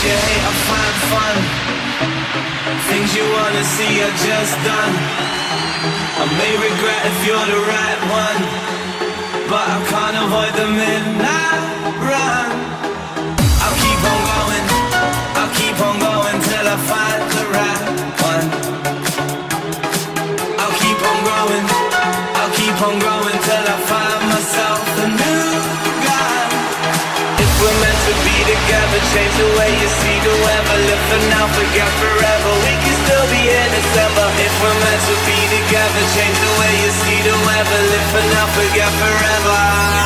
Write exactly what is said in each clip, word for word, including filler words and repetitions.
you hate, I find fun. Things you wanna see are just done. I may regret if you're the right one, but I can't avoid the midnight run. I'll keep on going, I'll keep on going till I find the right one. I'll keep on growing, I'll keep on growing till I find myself a new guy. If we're meant to be together, change the way you see the weather. Live for now, forget forever. We can still be in December. If we're meant to be together, change the way you see the weather. Live for now, forget forever.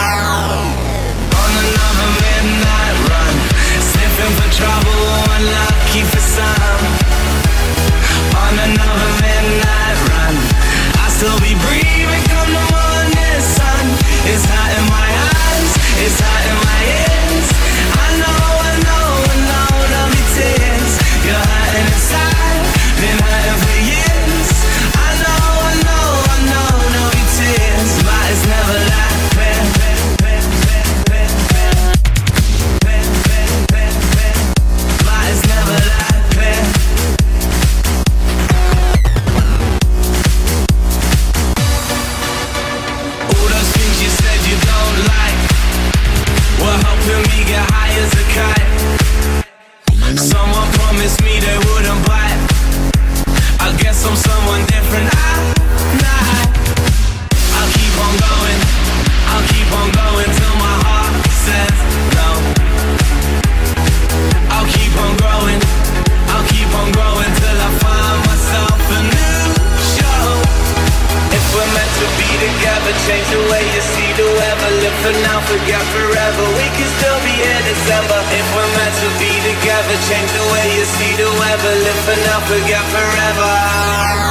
On another midnight run, sniffing for trouble, unlucky for some. On another midnight run, I'll still be breathing come the morning sun. It's hot in my eyes, it's hot in my ears. I know, I know, I know, there'll be tears. You're hurting inside, been hurting for years. I know, I know, I know, there'll be tears, but it's never like that. But it's never like that. All those things you said you don't like were helping me get high as a kite. Someone promised me they wouldn't bite. I guess I'm someone different. I, nah. I'll keep on going, I'll keep on going till my heart says no. I'll keep on growing, I'll keep on growing till I find myself a new show. If we're meant to be together, change the way you see the weather. Live for now, forget forever. We can still be in December. If we're meant to be together, change the way you see the weather. Live for now, forget forever.